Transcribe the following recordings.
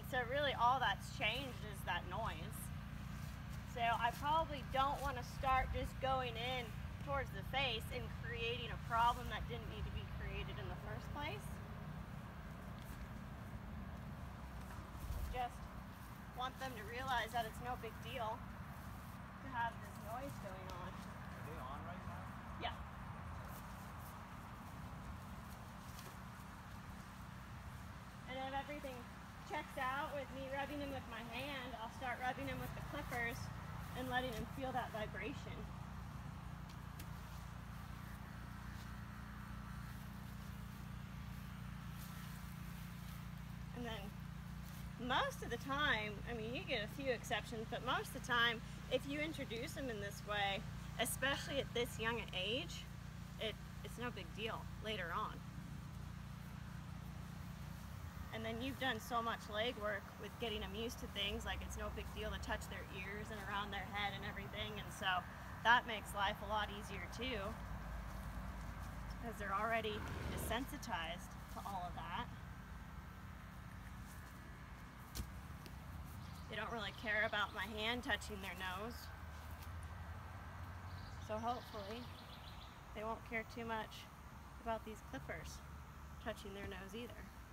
So really all that's changed is that noise. So I probably don't want to start just going in towards the face and creating a problem that didn't need to be created in the first place. Just want them to realize that it's no big deal to have this noise going on. Are they on right now? Yeah. And if everything checks out with me rubbing him with my hand, I'll start rubbing him with the clippers and letting him feel that vibration. And then most of the time, I mean, you get a few exceptions, but most of the time, if you introduce them in this way, especially at this young an age, it's no big deal later on. And then you've done so much legwork with getting them used to things, like it's no big deal to touch their ears and around their head and everything, and so that makes life a lot easier too, because they're already desensitized to all of that. They don't really care about my hand touching their nose. So hopefully they won't care too much about these clippers touching their nose either.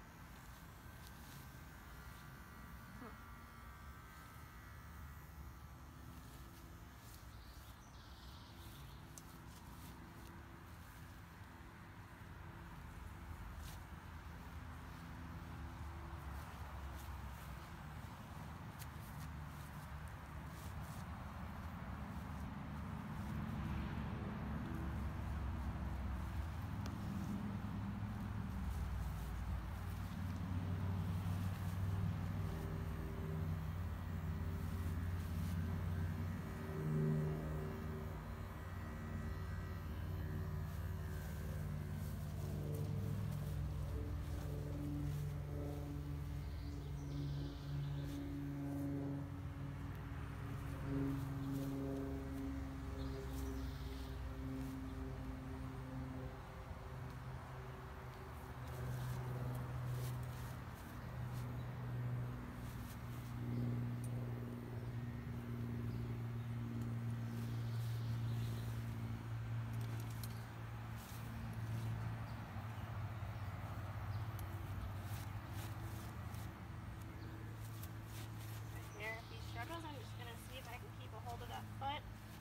Here, if he struggles, I'm just going to see if I can keep a hold of that foot.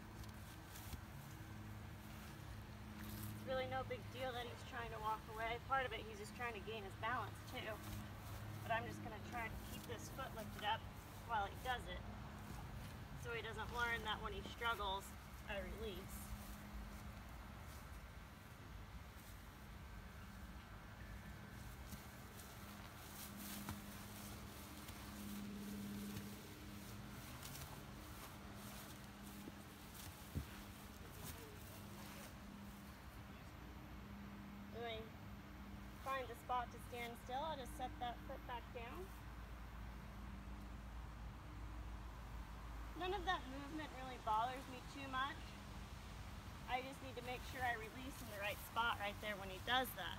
It's really no big deal that he's trying to walk away. Part of it, he's just trying to gain his balance too. But I'm just going to try to keep this foot lifted up while he does it, so he doesn't learn that when he struggles, I release. When I find a spot to stand still, I'll just set that foot back down. None of that movement really bothers me too much. I just need to make sure I release in the right spot right there when he does that.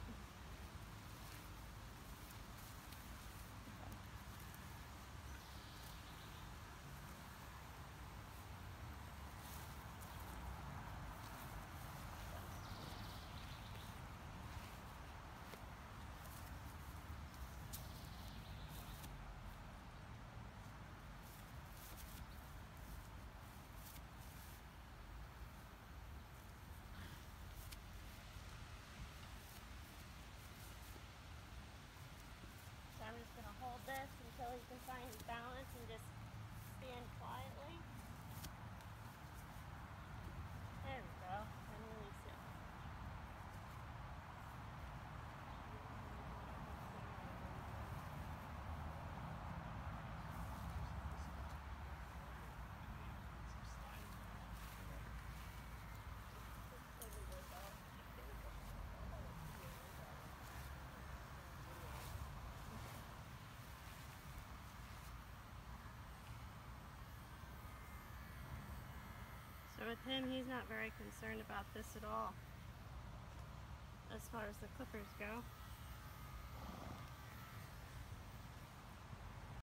So I'm just going to hold this until he can find his balance and just stand quietly. There we go. And release it. So with him, he's not very concerned about this at all, as far as the clippers go.